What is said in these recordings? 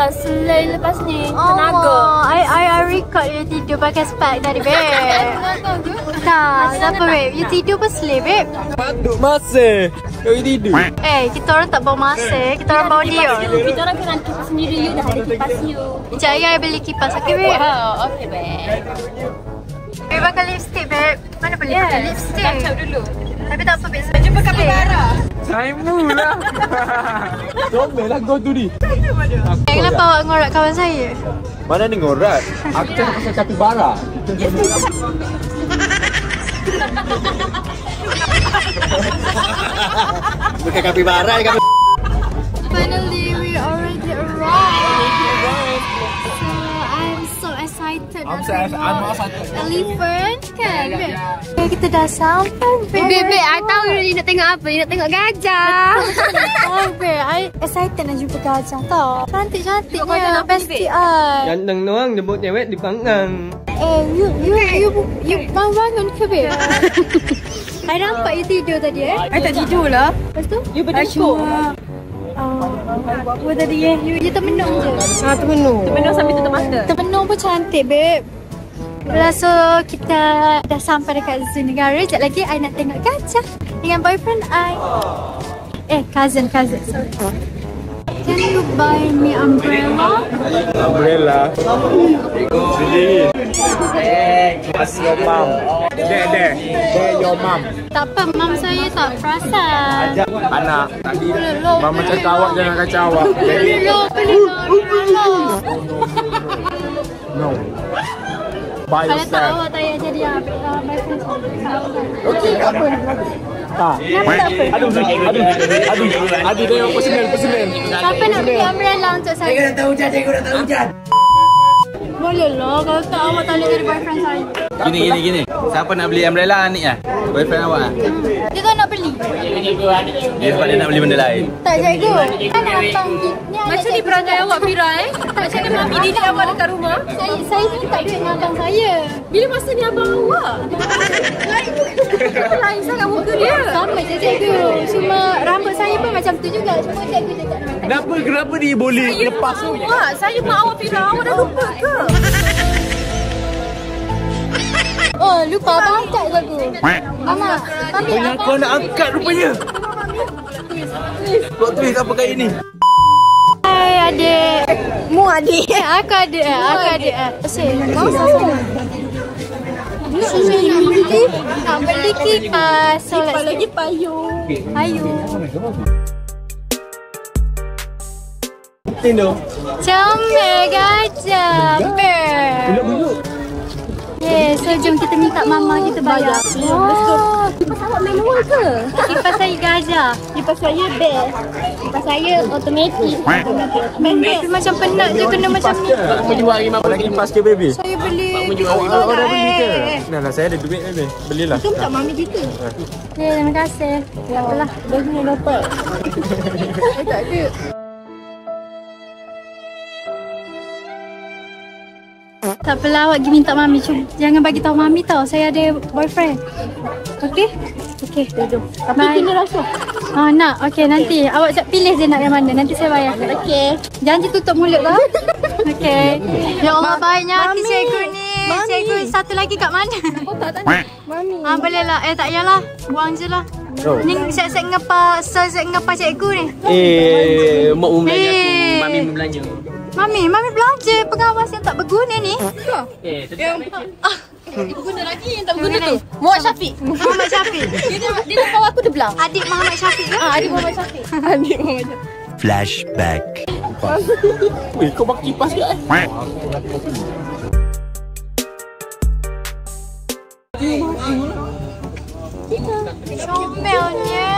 lah selain lepas ni. Tenaga. I record you tidur pakai spek tadi, babe. Tak, apa, babe? You tidur pas slip, babe. Duk masa. Kau tidur. Kita orang tak bawa masa. Kita orang bawa dia. Kita orang kena kipas sendiri. You dah ada kipas you. Sekejap, I beli kipas. Okay, babe? Oh, okay, babe. Babe, pakai lipstick, babe. Mana boleh pakai lipstick? Kacau dulu. Tapi tak apa, babe. Jumpa kapibara. Saya mula. Comel lah kau tu ni. Kenapa awak ngorak kawan saya? Mana ni ngorat? Aku cakap pasal kapibara. Bukan kapibara, Finally, we already arrived. So, I'm so excited. I'm excited. Elephant kan, babe? Kita dah sampai, babe. Babe, I tahu dia nak tengok apa. Dia nak tengok gajah. Oh, babe, I excited nak jumpa gajah tau. Cantik-cantiknya, bestie I. Ganteng doang, jemput cewek di panggang. You bangun ke, babe? I nampak you tidur tadi, I tak tidur lah. Lepas tu? You berdengkur. Apa tadi, You termenung je? Termenung. Termenung sambil tutup mata. Termenung pun cantik, babe. So, kita dah sampai dekat Zoo Negara. Sekejap lagi, I nak tengok gajah dengan boyfriend I. Cousin, sorry. Can you buy me umbrella? Umbrella. Sini. Ask your mom. There your mom. Tak apa, mam saya tak perasan. Anak, tadi mama cakap awak jangan kacau awak. No. By Kalau tak, yourself. awak tak payah jadi boyfriend saya. Okey, tak apa. Tak. Aduh, tengok personal. Siapa nak beli umbrella untuk saya? Cikgu dah tahu hujan. Boleh lah, kalau tak awak tak boleh jadi boyfriend saya. Gini. Siapa nak beli umbrella ni ah? Boyfriend awak ah? Dia tak nak beli. Dia sebab dia nak beli benda lain. Tak, cikgu. Kan abang ni. Macam ni perangai awak, Fira Macam ni mami didik awak dekat rumah. Saya minta duit dengan abang saya. Bila masa ni abang awak? Lain sangat muka dia. Sama je, cikgu. Cuma rambut saya pun macam tu juga. Cuma cikgu je tak nak. Kenapa dia boleh lepas tu? Saya mak awak, Fira. Awak dah lupa ke? Oh, lupa abang angkat cikgu. Mama, mami abang. Kau nak angkat rupanya. Kau tulis apa kat ini? Hai adik. Mu adik. Aku adik. Mau sama. Sini nak beli kipas. Kipas lagi payung. Tino. Comel gajah. Buluk. So jom kita minta mama kita bayar. Oh, kipas awak manual ke? Kipas saya gajah. Kipas saya best. Kipas saya automatic. Tapi macam penat je kena macam ni. Pak menjual lagi kipas ke baby? Saya beli. Awak dah beli ke? Nah, saya ada duit baby. Belilah. Itu tak mami kita. Terima kasih. Tak apalah. Bajunya dapat. Tak ada. Tak apalah, awak pergi minta mami. Jangan bagi tahu mami tau. Saya ada boyfriend. Okey? Okey. Tapi kena rasuah. Nak. Okey, nanti. Awak pilih je nak yang mana. Nanti saya bayar. Okey. Janji tutup mulut lah. Okey. Ya Allah, baiknya hati cikgu ni. Cikgu satu lagi kat mana? Oh, tak tanya. Mami. Boleh lah. Tak payahlah. Buang je lah. Ni siap-siap ngapa cikgu ni. Mak mu belanja aku, mami mu belanja. Mami belanja pengawas yang tak berguna ni. Guna lagi yang tak berguna tu. Muhammad Syafiq. Dia nak bawa aku debelang. Adik Muhammad Syafiq ke? Adik Muhammad Syafiq. Flashback. Weh, kau pakai kipas ke? Comelnya.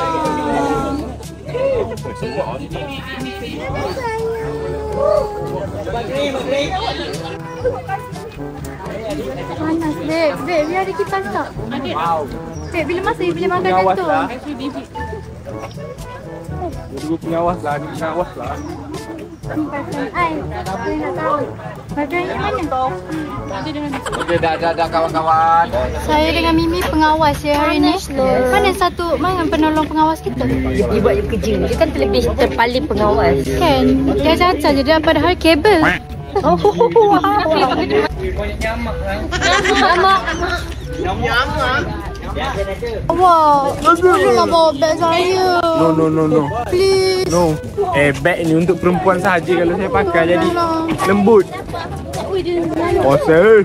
Panas, babe. Biar ada kipas tak? Babe, bila masa you boleh makan Pengawas tu? lah. Dua pengawas lah. Ai, saya nak tahu. Badan yang mana? Okey, dah kawan-kawan. Saya dengan Mimi pengawas ya hari ni. Mana satu penolong pengawas kita. Dia buat kerja. Dia kan terlebih terpaling pengawas. Kan? Dia cacat je dia padahal kabel. Oh, wow. Wow, tolonglah bawa beg saya. No. Please. No. Beg ni untuk perempuan sahaja kalau saya pakai jadi lembut. Puasa.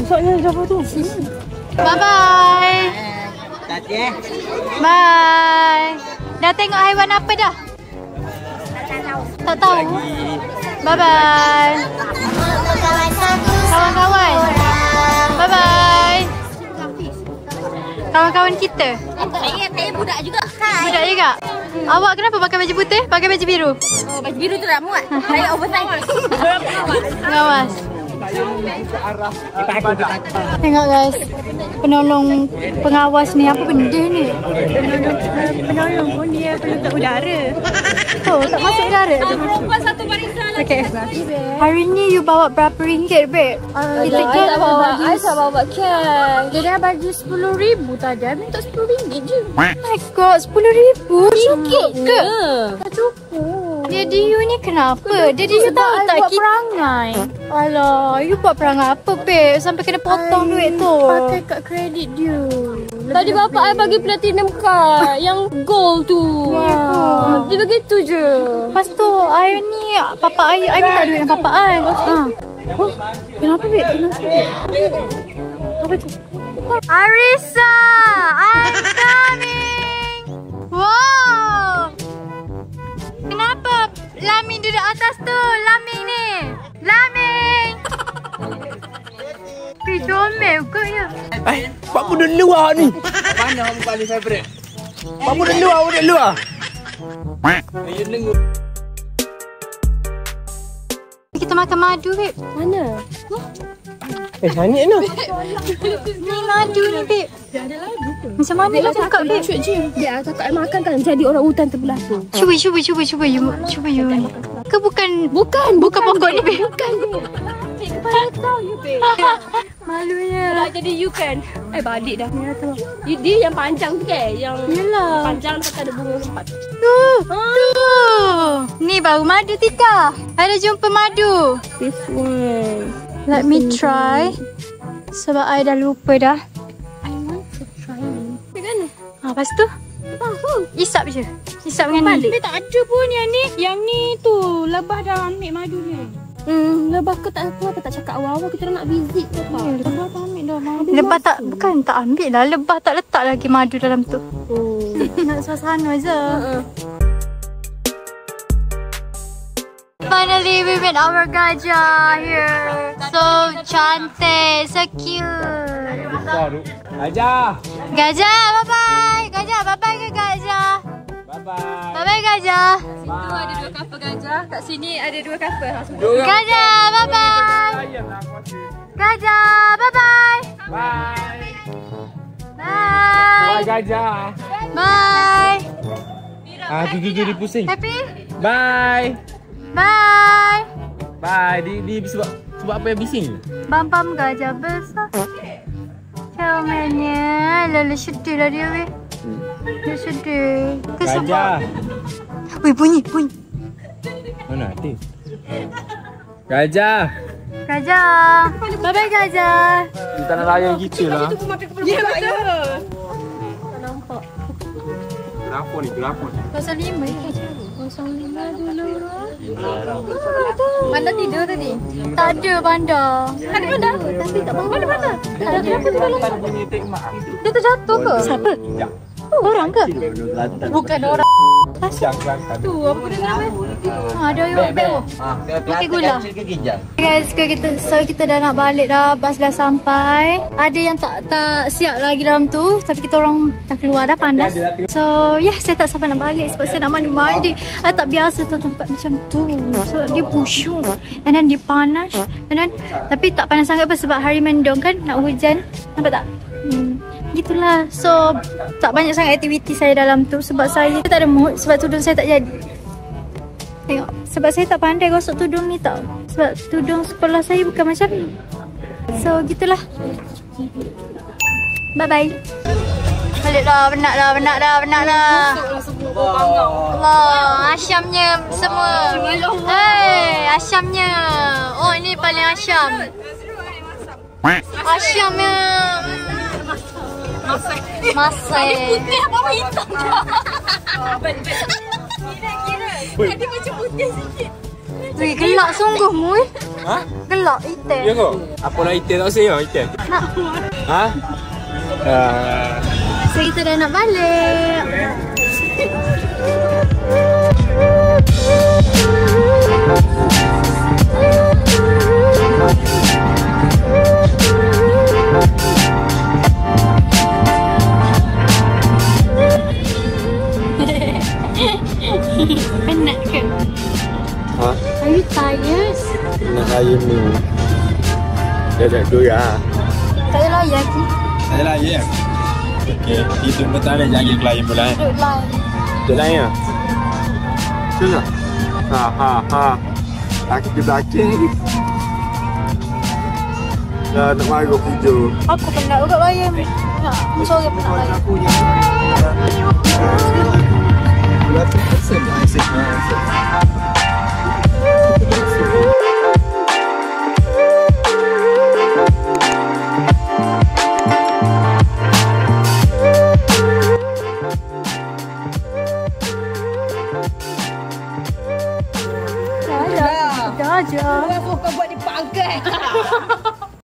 Bye-bye. Bye. Dah tengok haiwan apa dah? Tak tahu. Bye-bye. Kawan-kawan. Bye-bye. Kawan-kawan kita. Saya budak juga. Budak juga. Awak kenapa pakai baju putih? Pakai baju biru? Oh, baju biru tu tak muat. Saya oversize. Pengawas. Tengok guys, penolong pengawas ni apa benda ni? Penolong pun dia penutup udara. Oh, tak masuk udara tu. Perempuan satu barisan. Okay. Hari ni you bawa berapa ringgit, babe? Kita tak bawa. I tak bawa cash. dia dah bagi 10,000 tadi. I minta 10 ringgit je. Oh my god, 10,000? Cukup ke? Tak cukup. Daddy you ni kenapa? Daddy you tahu tak kita perangai. Alah, you buat perangai apa, babe? Sampai kena potong duit tu. Pakai kat kredit dia. Tadi bapak I bagi platinum card yang gold tu. Dia begitu je. Lepas tu, I ni papa I minta duit dengan papa I. Oh, kenapa, babe? Apa tu? Arisa, I'm coming. Wow. Kenapa Laming duduk atas tu? Laming ni. Laming. Comel kot ya. Pak budak luar ni. Mana kamu paling favourite? Pak budak luar. Kita makan madu, babe. Mana? Sangat ni. Ni madu ni, babe. Macam mana nak cakap, babe? Dia cakap I makan kan jadi orang hutan terbelah tu. Cuba you. Ke bukan pokok ni, babe. Bukan. Kepala kau you babe. Malunya. Kalau jadi you kan. Balik dah. Dia yang panjang tu kan. Yang panjang pakai ada bunga empat. Tuh. Ni baru madu, Tika. Ada jumpa madu. This one. Let me try. Sebab I dah lupa dah. I want to try ni. Kan? Lepas tu isap je. Isap dengan ni. Tapi tak ada pun yang ni. Yang ni tu. Lebah dah ambil madu ni. Lebah ke tak apa tak cakap awal-awal kita nak visit ke apa? Lebah tak ambil dah madu. Lebah tak, bukan tak ambil lah. Lebah tak letak lagi madu dalam tu. Nak suasana je. Finally we met our gajah here. So cantik, so cute. Aja. Gajah, bye-bye. Gajah, bye-bye ke gajah? Bye-bye. Bye-bye gajah. Situ ada 2 kapal gajah. Kat sini ada 2 kapal. Gajah, bye-bye. Gajah, bye-bye. Bye. Bye. Bye gajah. Bye. Tu dia pusing. Happy? Bye. Bye. Bye. Dia sebab apa yang bising? Bam-bam gajah besar. Comelnya. Lalu sedih lah dia, weh. Dia sedih. Gajah. Weh, bunyi. Mana hati? Gajah. Gajah. Bye-bye gajah. Kita nak layan kita lah. Ya betul. Kenapa ni? 05 gajah. 05 dulu. Panda tidur tadi? Tak ada panda. Ada panda? Tapi tak bangun. Mana panda? Tak ada. Kenapa tu dalam? Dia terjatuh ke? Siapa? Orang ke? Bukan orang. Tu apa benda nama? Ada ayam beg. Pakai gula. Guys, kita dah nak balik dah. Bas dah sampai. Ada yang tak siap lagi dalam tu. Tapi kita orang dah keluar dah, panas. So saya tak sampai nak balik sebab saya nak mandi. Saya tak biasa tu tempat macam tu. So dia busuk. And then dia panas. And then tapi tak panas sangat sebab hari mendung kan, nak hujan. Nampak tak? Gitulah. So tak banyak sangat aktiviti saya dalam tu sebab saya tak ada mood sebab tudung saya tak jadi. Tengok, sebab saya tak pandai gosok tudung ni tau. Sebab tudung sekolah saya bukan macam ni. So gitulah. Bye bye. Balik dah, penat dah. Allah, asyamnya semua. Hei, asyamnya. Oh, ini paling asyam. Asyamnya. Masai. Putih apa hitam? Kira. Ada macam putih sikit. Wih, gelak sungguh Mui. Ha? Gelak item. Ya kau? Apa nak item tak saya item? Nak. Ha? So kita dah nak balik. Penat ke? Ha? Are you tired? Nak ayam ni. Dah tu ya. Tak ada layak lagi. Ada lagi ya? Okey, itu betul ada jangan klien pula. Duduk lain. Dah lain ya? Tengok. Ha. Aku belakang ni. Dah nak marah video. Aku penat juga bayar. Sorry penat bayar. Aku